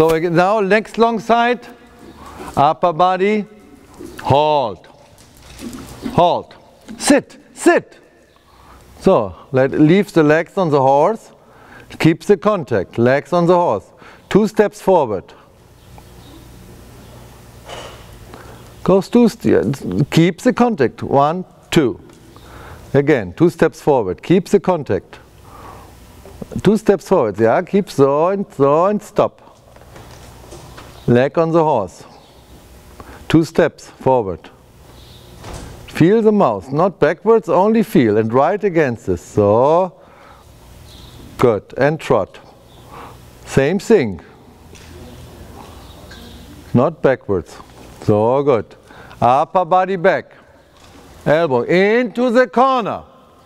So again, now next long side, upper body, halt, halt, sit, sit. So leaves the legs on the horse, keeps the contact, legs on the horse, 2 steps forward. Goes 2 steps, keeps the contact, 1, 2. Again, 2 steps forward, keeps the contact. 2 steps forward, yeah, keep so and stop. Leg on the horse. 2 steps forward. Feel the mouth, not backwards, only feel, and right against this. So, good, and trot. Same thing. Not backwards. So good. Upper body back. Elbow into the corner.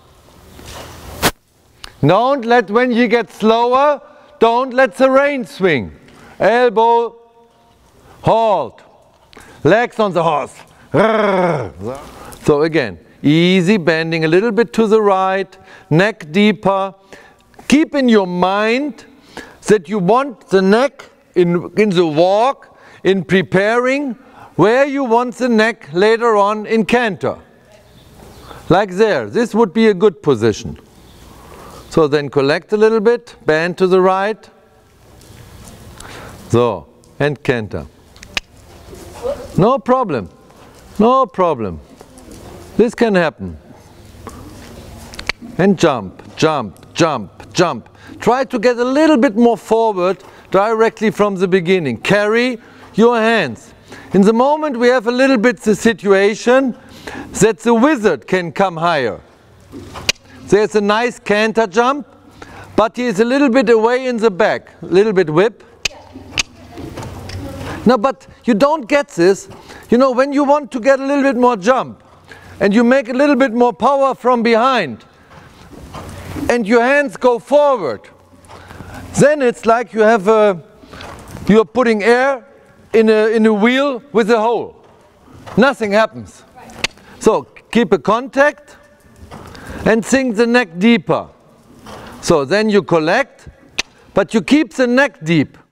Don't let, when you get slower, don't let the rein swing. Elbow, halt. Legs on the horse. So again, easy, bending a little bit to the right, neck deeper. Keep in your mind that you want the neck in the walk, in preparing, where you want the neck later on in canter. Like there, this would be a good position. So then collect a little bit, bend to the right. So, and canter. No problem, no problem. This can happen. And jump, jump, jump, jump. Try to get a little bit more forward directly from the beginning. Carry your hands. In the moment we have a little bit the situation that the wizard can come higher. There's a nice canter jump, but he is a little bit away in the back. A little bit whip. No, but you don't get this. You know, when you want to get a little bit more jump, and you make a little bit more power from behind, and your hands go forward, then it's like you have you're putting air in a wheel with a hole. Nothing happens. So keep a contact and sink the neck deeper. So then you collect, but you keep the neck deep.